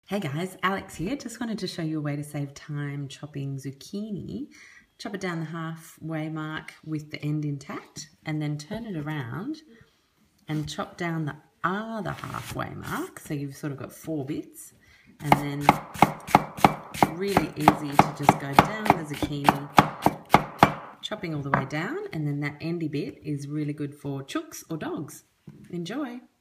Hey guys, Alex here. Just wanted to show you a way to save time chopping zucchini. Chop it down the halfway mark with the end intact and then turn it around and chop down the other halfway mark. So you've sort of got 4 bits, and then really easy to just go down the zucchini, chopping all the way down, and then that endy bit is really good for chooks or dogs. Enjoy.